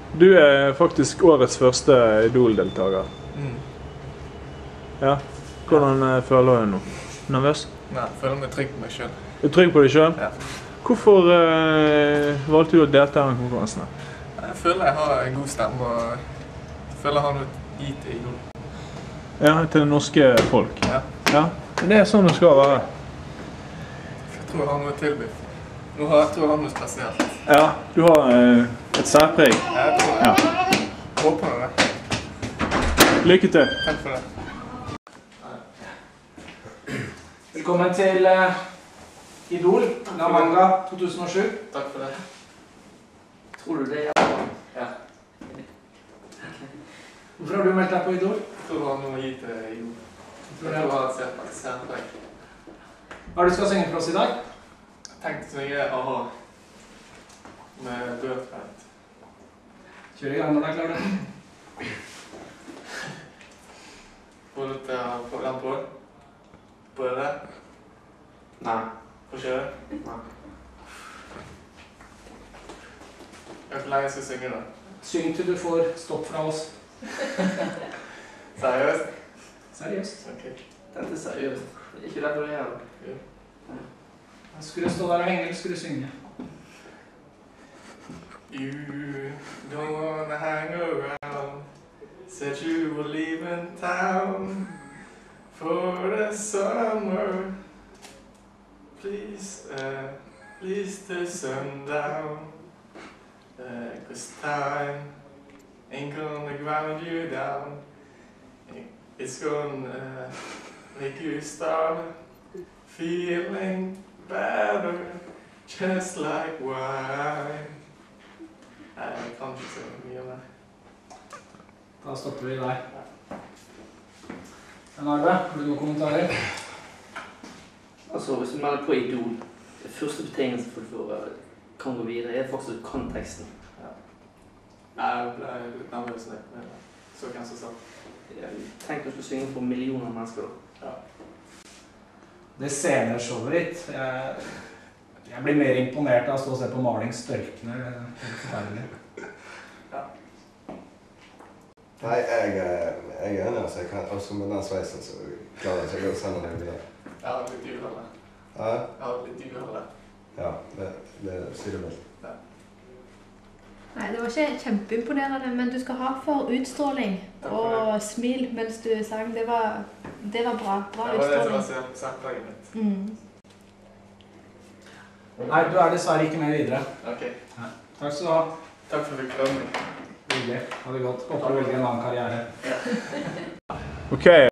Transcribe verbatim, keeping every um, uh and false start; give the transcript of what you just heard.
Du er faktisk årets første Idol-deltager. Mm. Ja. Hvordan ja. føler du nå? Nervøs? Nei, jeg føler meg trygg på meg selv. Du er trygg på deg selv? Ja. Hvorfor uh, valgte du å delta i konkurransen? Jeg føler jeg har en god stemme, og jeg føler jeg har noe å gi til Idol. Ja, til det norske folk? Ja. Ja. Det er sånn det skal være. Jeg tror jeg har noe å tilby. Nå har jeg tror jeg har noe spesielt. Ja, du har uh, et særpreg. Ja, jeg tror det. Ja. Håper det. Lykke til. Takk for det. Velkommen til uh, Idol, av Manga to tusen og sju. Takk for det. Tror du det, ja? Ja. Hvorfor har du meldt deg på Idol? Jeg tror du har noe å gi til Idol. Jeg tror du har et særpreg. Hva er det du skal synge for oss i dag? Jeg tenkte å synge A H med Birthright. Kjør i gang når du er klar, da. Får du til å få den på? På det? Nei. Får kjøre? Nei. Hvor lenge skal jeg synge da? Syng til du får stopp fra oss. Seriøst? Seriøst. Ok. Dette er seriøst. Ikke redd for det her. Ja. Skulle du stå der og henge, eller skulle du synge? You don't wanna hang around. Said you were leaving town for the summer. Please, uh, please the sundown. Uh, Cause time ain't gonna ground you down. It's gonna uh, make you start feeling better, just like wine. Nei, jeg kan ikke så mye om det. Da stopper vi der. Men Arve, har du noen kommentarer? Altså, hvis du melder på Idol, det første betingelsen for at du kan gå videre er faktisk konteksten. Ja. Jeg ble litt nervøs når jeg så hvem som sa. Tenk at du skal synge for millioner av mennesker da. Ja. Det sceneshowet ditt, jeg, jeg blir mer imponert av å stå og se på maling størkner. Det er helt forferdelig. Ja. Nei, jeg, jeg er enig, altså. Jeg kan, også med den sveisen så klarer jeg ikke å sende det videre. Jeg har litt uholdet. Ja? Jeg har litt uholdet. Ja, det, det sier du vel. Ja. Nei, det var ikke kjempeimponerende, men du skal ha for utstråling og smil mens du sang. Det var, det var bra. Bra utstråling. Det var det som var særpreget mitt. Mm. Nei, du er dessverre ikke med videre. Ok. Nei. Takk skal du ha. Takk for at du klarte meg. Hyggelig. Ha det godt. Håper du velger en annen karriere. Ok.